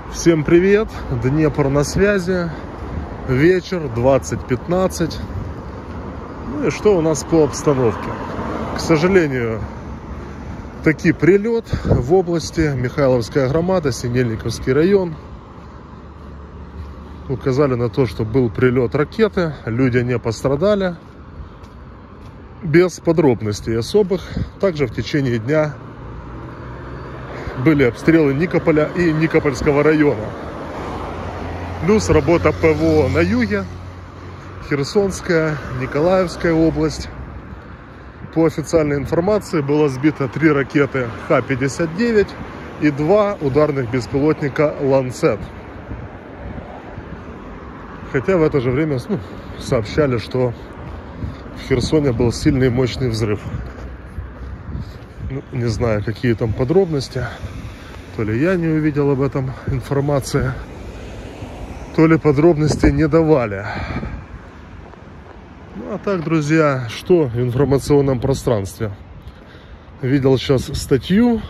Всем привет, Днепр на связи, вечер, 20:15. Ну и что у нас по обстановке? К сожалению, таки прилет в области, Михайловская громада, Синельниковский район. Указали на то, что был прилет ракеты, люди не пострадали. Без подробностей особых. Также в течение дня были обстрелы Никополя и Никопольского района. Плюс работа ПВО на юге, Херсонская, Николаевская область. По официальной информации было сбито 3 ракеты Х-59 и 2 ударных беспилотника «Ланцет». Хотя в это же время сообщали, что в Херсоне был сильный и мощный взрыв. Не знаю, какие там подробности. То ли я не увидел об этом информации, то ли подробностей не давали. Ну а так, друзья, что в информационном пространстве? Видел сейчас статью.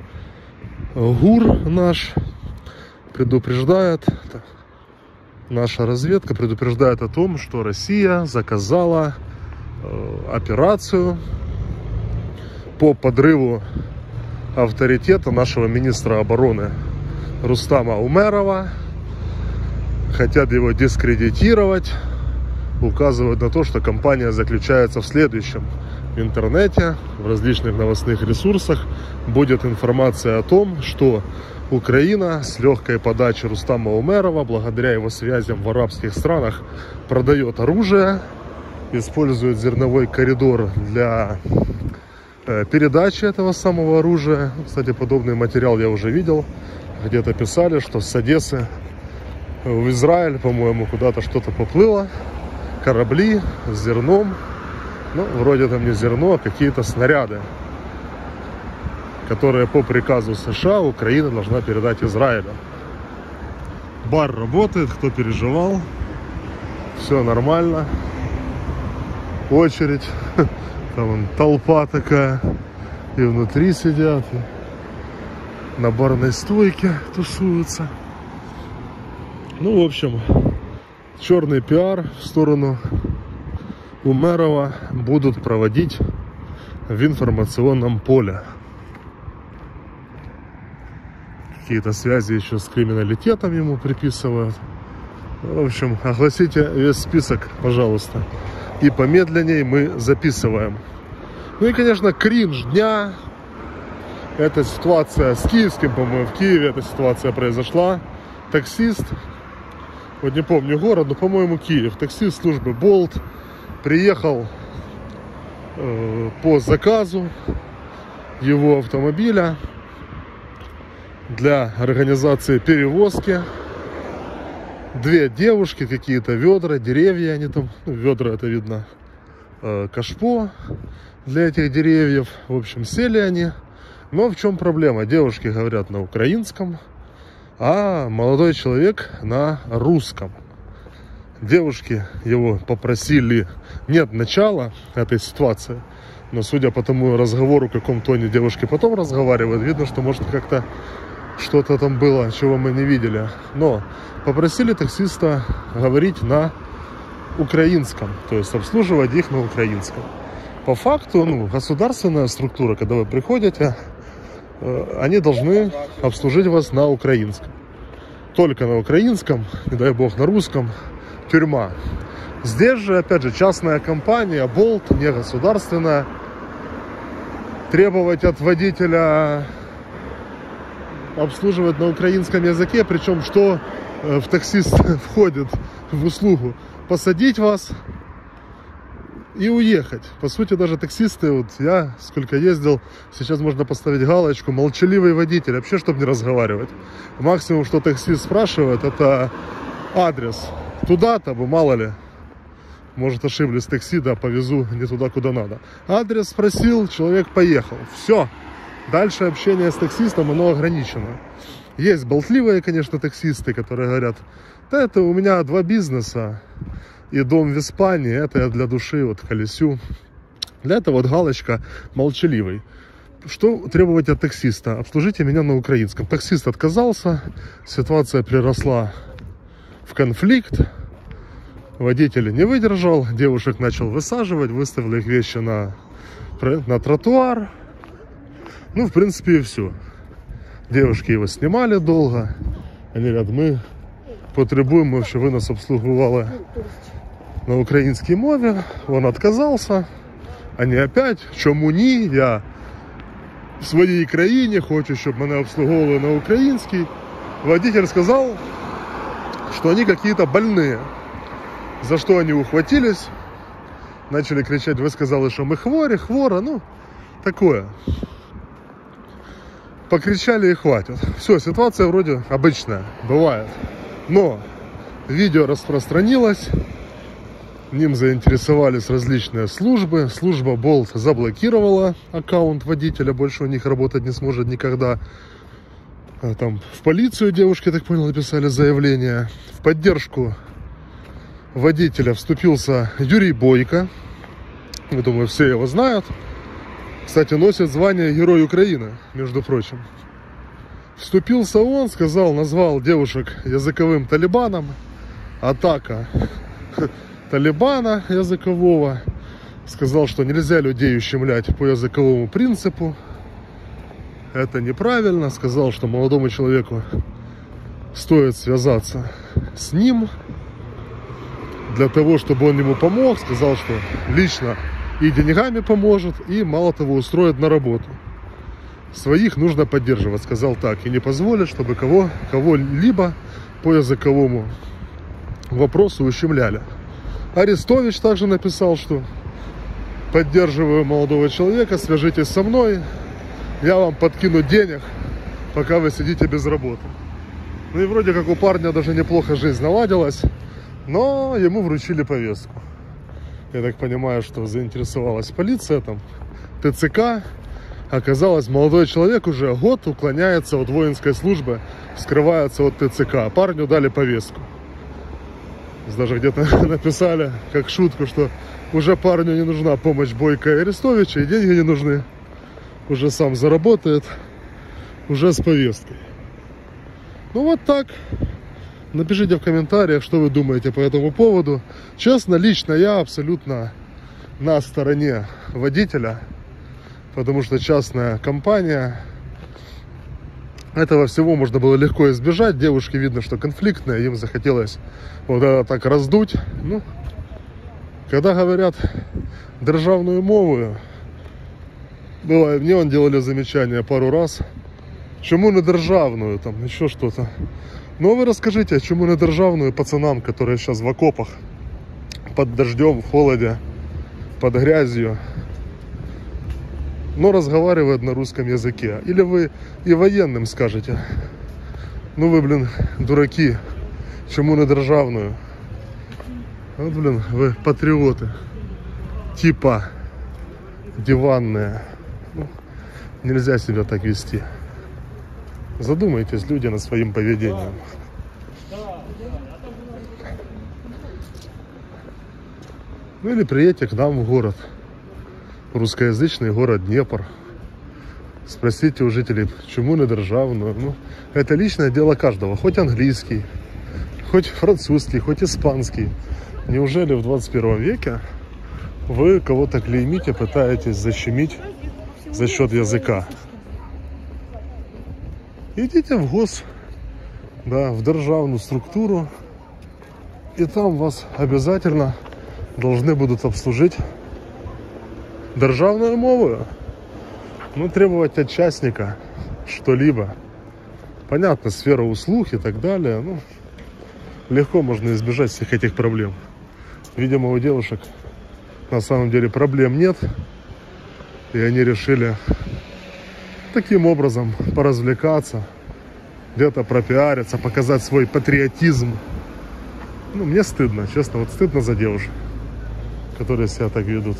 ГУР наш предупреждает, наша разведка предупреждает о том, что Россия заказала операцию по подрыву авторитета нашего министра обороны Рустама Умерова. Хотят его дискредитировать. Указывают на то, что кампания заключается в следующем. В интернете, в различных новостных ресурсах будет информация о том, что Украина с легкой подачи Рустама Умерова, благодаря его связям в арабских странах, продает оружие, использует зерновой коридор для передачи этого самого оружия. Кстати, подобный материал я уже видел. Где-то писали, что с Одессы в Израиль, по-моему, куда-то что-то поплыло. Корабли с зерном. Ну, вроде там не зерно, а какие-то снаряды, которые по приказу США Украина должна передать Израилю. Бар работает, кто переживал. Все нормально. Очередь. Там вон толпа такая. И внутри сидят, и на барной стойке тусуются. Ну, в общем, черный пиар в сторону Умерова будут проводить в информационном поле. Какие-то связи еще с криминалитетом ему приписывают. В общем, огласите весь список, пожалуйста. И помедленнее мы записываем. Ну и, конечно, кринж дня. Эта ситуация с киевским, по-моему, в Киеве эта ситуация произошла. Таксист, вот не помню город, но, по-моему, Киев. Таксист службы Болт приехал по заказу его автомобиля для организации перевозки. 2 девушки, какие-то ведра, деревья, они там, ведра, это видно, кашпо для этих деревьев. В общем, сели они. Но в чем проблема? Девушки говорят на украинском, а молодой человек на русском. Девушки его попросили, нет начала этой ситуации, но судя по тому разговору, в каком тоне девушки потом разговаривают, видно, что может как-то что-то там было, чего мы не видели. Но попросили таксиста говорить на украинском, то есть обслуживать их на украинском. По факту, государственная структура, когда вы приходите, они должны обслужить вас на украинском. Только на украинском, не дай бог на русском, тюрьма. Здесь же, опять же, частная компания, Болт, не государственная. Требовать от водителя обслуживать на украинском языке, причем что в таксист входит в услугу? Посадить вас и уехать. По сути, даже таксисты, вот я сколько ездил, сейчас можно поставить галочку молчаливый водитель, вообще, чтобы не разговаривать. Максимум, что таксист спрашивает, это адрес. Туда-то, мало ли, может, ошиблись такси, да, повезу не туда, куда надо. Адрес спросил, человек поехал. Все. Дальше общение с таксистом, оно ограничено. Есть болтливые, конечно, таксисты, которые говорят: да, это у меня 2 бизнеса и дом в Испании, это я для души, вот, колесю. Для этого вот галочка молчаливый. Что требовать от таксиста? Обслужите меня на украинском. Таксист отказался, ситуация переросла в конфликт. Водитель не выдержал, девушек начал высаживать, выставил их вещи на тротуар. Ну, в принципе, и все. Девушки его снимали долго. Они говорят, мы потребуємо, щоб ви нас обслуговували на українській мові. Он отказался. Они опять, чому ні, я в своей краине хочу, чтобы меня обслуговывали на украинский. Водитель сказал, что они какие-то больные. За что они ухватились. Начали кричать, вы сказали, что мы хвора, ну, такое. Покричали и хватит. Все, ситуация вроде обычная, бывает. Но видео распространилось. Ним заинтересовались различные службы. Служба Bolt заблокировала аккаунт водителя. Больше у них работать не сможет никогда. Там в полицию девушки, я так понял, написали заявление. В поддержку водителя вступился Юрий Бойко. Я думаю, все его знают. Кстати, носит звание Герой Украины, между прочим. Вступился он, сказал, назвал девушек языковым талибаном. Атака талибана языкового. Сказал, что нельзя людей ущемлять по языковому принципу. Это неправильно. Сказал, что молодому человеку стоит связаться с ним для того, чтобы он ему помог. Сказал, что лично и деньгами поможет, и мало того устроит на работу. Своих нужно поддерживать, сказал так, и не позволит, чтобы кого-либо по языковому вопросу ущемляли. Арестович также написал, что поддерживаю молодого человека, свяжитесь со мной, я вам подкину денег, пока вы сидите без работы. Ну и вроде как у парня даже неплохо жизнь наладилась, но ему вручили повестку. Я так понимаю, что заинтересовалась полиция, там, ТЦК. Оказалось, молодой человек уже год уклоняется от воинской службы, скрывается от ТЦК. Парню дали повестку. Даже где-то написали, как шутку, что уже парню не нужна помощь Бойко и Арестовича, и деньги не нужны. Уже сам заработает, уже с повесткой. Ну вот так. Напишите в комментариях, что вы думаете по этому поводу. Честно, лично я абсолютно на стороне водителя. Потому что частная компания, этого всего можно было легко избежать. Девушке видно, что конфликтная, им захотелось вот это так раздуть. Ну, когда говорят державную мову, было, мне он делали замечание пару раз, чему не державную, там еще что-то. Но вы расскажите, чему не державную пацанам, которые сейчас в окопах, под дождем, в холоде, под грязью, но разговаривают на русском языке. Или вы и военным скажете, ну вы, блин, дураки, чему на державную? Вот, блин, вы патриоты, типа диванные. Ну, нельзя себя так вести. Задумайтесь, люди, над своим поведением. Ну или приедьте к нам в город. Русскоязычный город Днепр. Спросите у жителей, чему не державную. Ну, это личное дело каждого. Хоть английский, хоть французский, хоть испанский. Неужели в 21 веке вы кого-то клеймите, пытаетесь защемить за счет языка? Идите в ГОС, да, в державную структуру, и там вас обязательно должны будут обслужить державную мову. Ну, требовать от частника что-либо. Понятно, сфера услуг и так далее. Ну, легко можно избежать всех этих проблем. Видимо, у девушек на самом деле проблем нет. И они решили таким образом поразвлекаться, где-то пропиариться, показать свой патриотизм. Ну, мне стыдно, честно, вот стыдно за девушек, которые себя так ведут.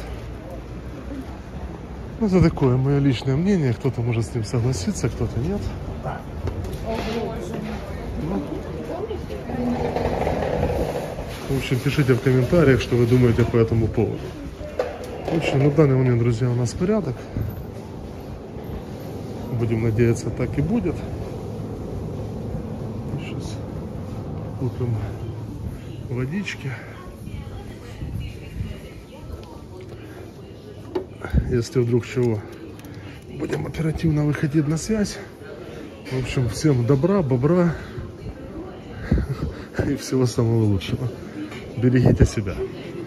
Ну, это такое мое личное мнение. Кто-то может с ним согласиться, кто-то нет. Ну. В общем, пишите в комментариях, что вы думаете по этому поводу. В общем, на данный момент, друзья, у нас порядок. Будем надеяться, так и будет. Сейчас купим водички. Если вдруг чего, будем оперативно выходить на связь. В общем, всем добра, бобра и всего самого лучшего. Берегите себя.